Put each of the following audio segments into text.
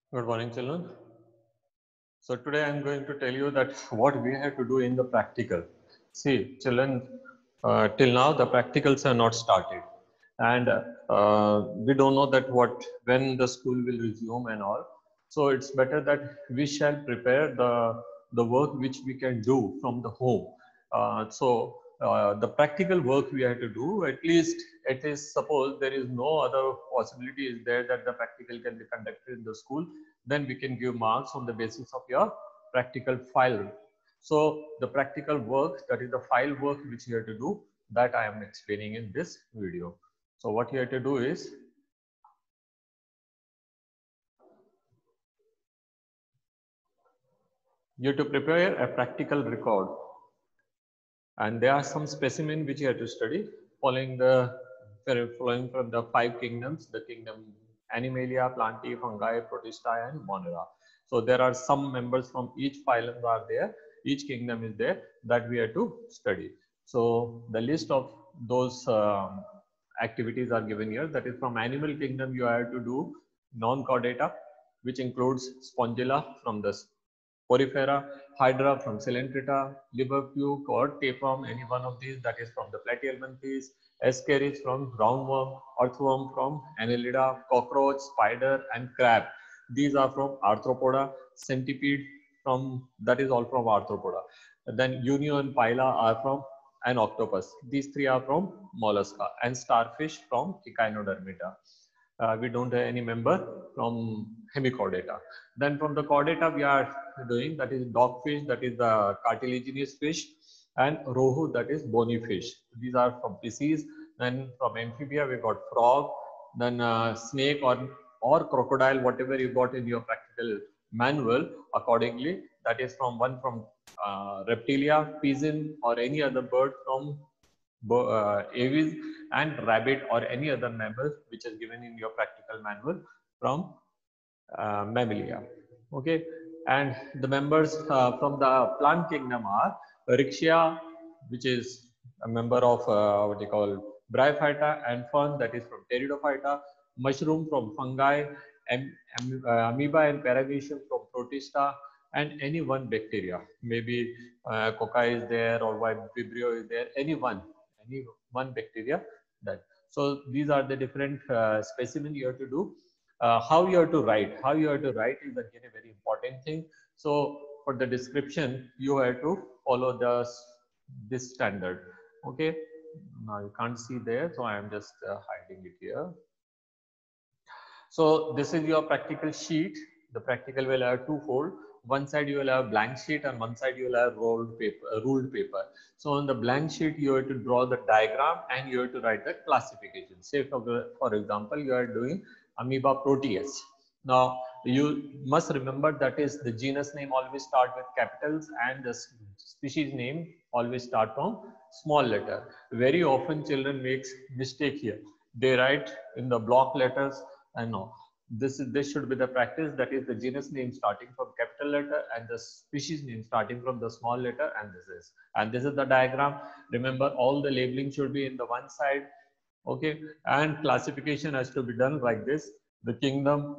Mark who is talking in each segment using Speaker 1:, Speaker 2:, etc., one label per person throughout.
Speaker 1: Good morning, children. So today I'm going to tell you that what we have to do in the practical. See, children, till now the practicals are not started, and we don't know that when the school will resume and all. So it's better that we shall prepare the work which we can do from the home. The practical work we have to do, at least it is suppose there is no other possibility is there that the practical can be conducted in the school, then we can give marks on the basis of your practical file. So the practical work, that is the file work which you have to do, that I am explaining in this video. So what you have to do is, you have to prepare a practical record, and there are some specimen which you have to study following from the 5 kingdoms, the kingdom Animalia, Plantae, Fungi, Protista, and Monera. So there are some members from each phylum are there, each kingdom is there, that we have to study. So the list of those activities are given here. That is, from animal kingdom you have to do non-chordata, which includes Spongilla from the Porifera, Hydra from Coelenterata, Liverpuke or Tapeworm, any one of these, that is from the Platyhelminthes, Ascaris from roundworm, Earthworm from Annelida, cockroach, spider, and crab. These are from Arthropoda, Centipede from, that is all from Arthropoda. Then Unio and Pila are from an octopus. These three are from Mollusca, and starfish from Echinodermata. We don't have any member from Hemichordata. Then from the chordata we are doing, that is dogfish, that is the cartilaginous fish, and rohu, that is bony fish. These are from species. Then from amphibia we got frog, then snake or crocodile, whatever you got in your practical manual accordingly. That is from reptilia, pigeon, or any other bird from aves, and rabbit or any other mammal which is given in your practical manual from mammalia. Okay, and the members from the plant kingdom are Rixia, which is a member of what you call Bryophyta, and fern, that is from Pteridophyta, mushroom from fungi, amoeba and paramecium from Protista, and any one bacteria, maybe cocci is there or vibrio is there, any one bacteria. That, so these are the different specimen you have to do. How you have to write, is again a very important thing. So for the description you have to follow this standard. Okay, now you can't see there, so I am just hiding it here. So this is your practical sheet. The practical will have two-fold. One side you will have blank sheet, and one side you will have ruled paper. So on the blank sheet you have to draw the diagram and you have to write the classification. Say for example you are doing Amoeba proteus. Now you must remember that is the genus name always start with capitals and the species name always start from small letter. Very often children makes mistake here. They write in the block letters, and no, this should be the practice, that is the genus name starting from capital letter and the species name starting from the small letter, and this is the diagram. Remember, all the labeling should be in the one side. Okay, and classification has to be done like this. The kingdom,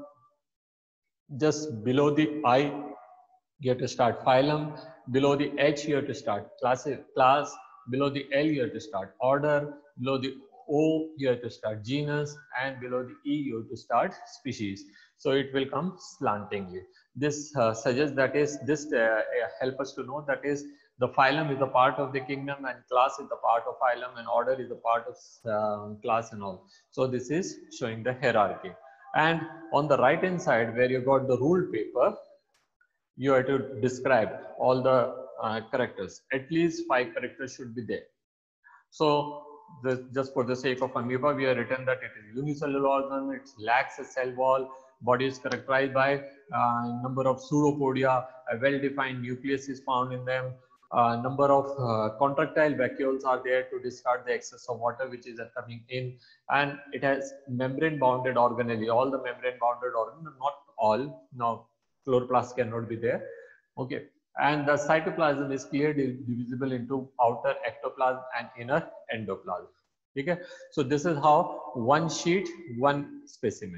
Speaker 1: just below the I you have to start phylum, below the H you have to start class, below the L you have to start order, below the O you have to start genus, and below the E you have to start species. So it will come slantingly. This suggests, that is, this help us to know that is the phylum is a part of the kingdom, and class is a part of phylum, and order is a part of class and all. So this is showing the hierarchy. And on the right hand side where you got the ruled paper, you have to describe all the characters. At least 5 characters should be there. So just for the sake of amoeba, we have written that it is unicellular organ, it lacks a cell wall, body is characterized by number of pseudopodia, a well-defined nucleus is found in them, number of contractile vacuoles are there to discard the excess of water which is coming in, and it has membrane bounded organelle. All the membrane bounded organelle, not all. Now chloroplast cannot be there. Okay, and the cytoplasm is clearly divisible into outer ectoplasm and inner endoplasm. Okay, so this is how one sheet, one specimen.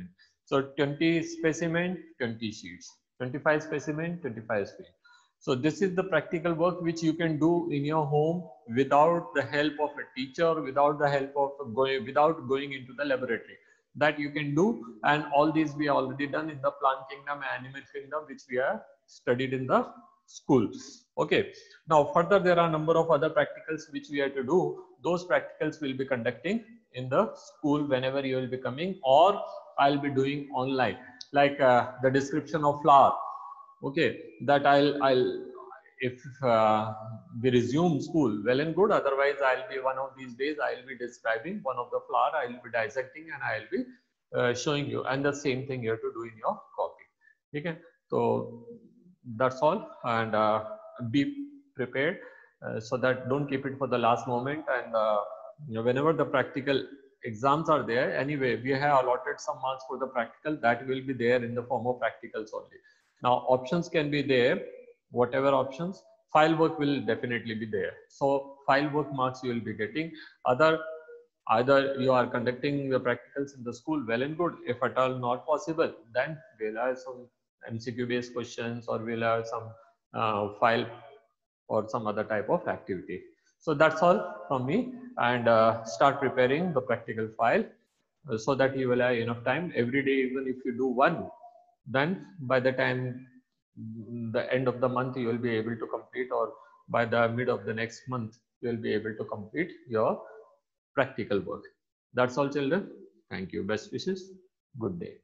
Speaker 1: So 20 specimen, 20 sheets, 25 specimen, 25 sheets. So this is the practical work which you can do in your home without the help of a teacher, without the help of without going into the laboratory. That you can do, and all these we already done in the plant kingdom and animal kingdom, which we have studied in the school. Okay. Now further there are a number of other practicals which we have to do. Those practicals will be conducting in the school whenever you will be coming, or I'll be doing online, like the description of flower. Okay, that I'll if we resume school, well and good. Otherwise, I'll be one of these days, I'll be describing one of the flower, I'll be dissecting, and I'll be showing you. And the same thing you have to do in your copy. Okay, so that's all, and be prepared so that don't keep it for the last moment. And whenever the practical exams are there, anyway, we have allotted some marks for the practical that will be there in the form of practicals only. Now options can be there, whatever options. File work will definitely be there. So file work marks you will be getting. Either you are conducting the practicals in the school, well and good. If at all not possible, then we'll have some MCQ based questions, or we'll have some file or some other type of activity. So that's all from me, and start preparing the practical file so that you will have enough time every day. Even if you do one, then by the time the end of the month you will be able to complete, or by the mid of the next month you will be able to complete your practical work. That's all, children. Thank you. Best wishes. Good day.